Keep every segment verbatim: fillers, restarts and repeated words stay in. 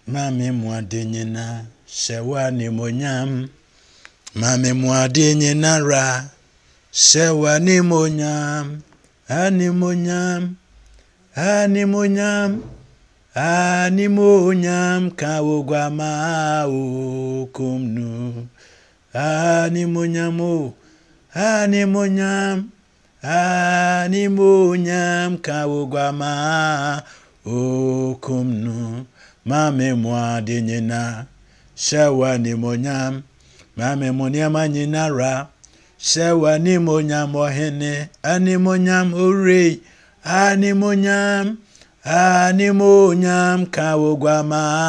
Mami muadinyina, shewa ni monyam. Mami muadinyina ra, shewa ni monyam. Ani monyam, ani monyam, ani monyam kawugwa mao kumnu. Ani monyam o, ani monyam, ani monyam kawugwa mao kumnu. Mame mwadi nyina, shewa ni monyam. Mame monyama nyina ra, shewa ni monyam ohene. Ani monyam ure, ani monyam, ani monyam kawugwa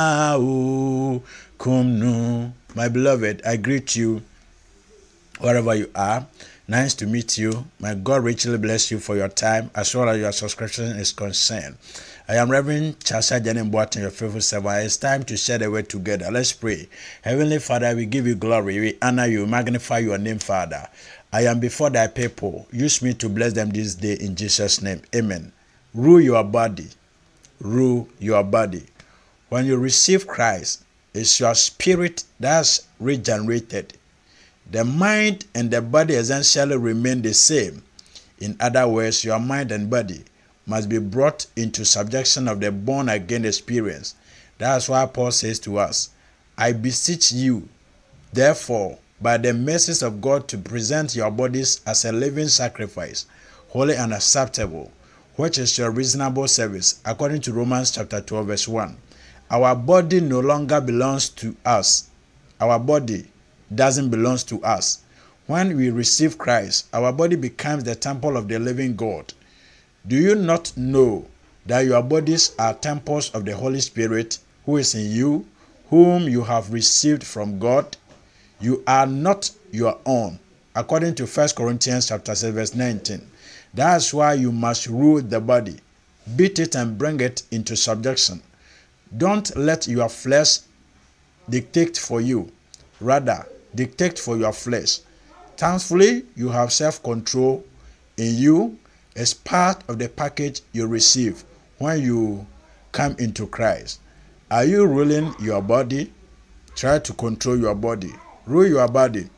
mao kumnu. My beloved, I greet you wherever you are. Nice to meet you. May God richly bless you for your time as well as your subscription is concerned. I am Reverend Charles Ajanin Boateng, your faithful servant. It's time to share the word together. Let's pray. Heavenly Father, we give you glory. We honor you, magnify your name, Father. I am before thy people. Use me to bless them this day in Jesus' name. Amen. Rule your body. Rule your body. When you receive Christ, it's your spirit that's regenerated. The mind and the body essentially remain the same. In other words, your mind and body must be brought into subjection of the born-again experience. That's why Paul says to us, I beseech you, therefore, by the mercies of God, to present your bodies as a living sacrifice, holy and acceptable, which is your reasonable service, according to Romans chapter twelve, verse one. Our body no longer belongs to us. Our body doesn't belong to us. When we receive Christ, our body becomes the temple of the living God. Do you not know that your bodies are temples of the Holy Spirit who is in you, whom you have received from God? You are not your own, according to First Corinthians chapter seven, verse nineteen. That's why you must rule the body, beat it and bring it into subjection. Don't let your flesh dictate for you. Rather, dictate for your flesh. Thankfully, you have self-control in you as part of the package you receive when you come into Christ. Are you ruling your body? Try to control your body. Rule your body.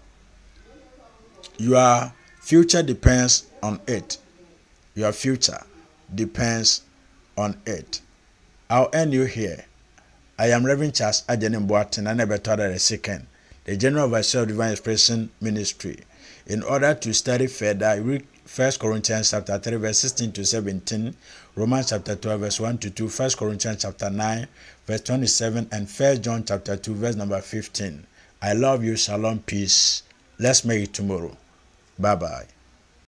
Your future depends on it. Your future depends on it. I'll end you here. I am Reverend Charles Ajanin Boateng, and I never taught the second, the General Overseer of Divine Expression Ministry. In order to study further, read First Corinthians chapter three, verse sixteen to seventeen, Romans chapter twelve, verse one to two, First Corinthians chapter nine, verse twenty-seven, and First John chapter two, verse number fifteen. I love you. Shalom, peace. Let's make it tomorrow. Bye-bye.